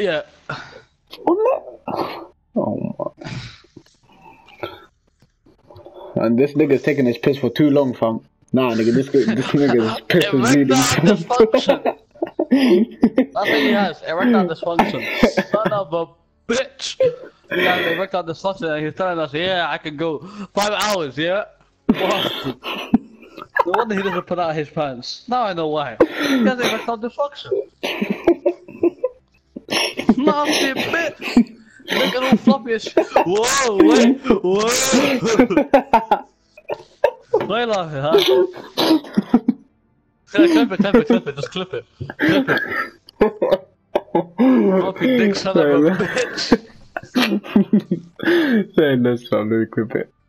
Yeah. Oh my. And this nigga's taking his piss for too long, fam. Nah, nigga, this nigga's piss is bleeding. Erectile dysfunction. That's what he has. Erectile dysfunction. Son of a bitch. He has erectile dysfunction and he's telling us, yeah, I can go 5 hours, yeah? What? No wonder he doesn't put out his pants. Now I know why. He has erectile dysfunction. Nasty bitch. Look at all floppy as shit. Whoa, wait, whoa. Why laughing, huh? Clip it, just clip it. Clip it. Floppy dick son of a bitch. Say this, fam, let me clip it.